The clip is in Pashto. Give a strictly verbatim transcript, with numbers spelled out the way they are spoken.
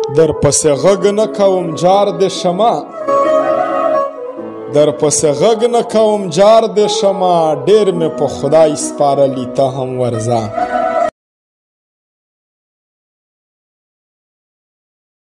در پسې غږ نه کوم جار دې شمه در پسې غږ نه کوم جار دې شمه ډېر مې په خدای سپارلی ته هم ورځه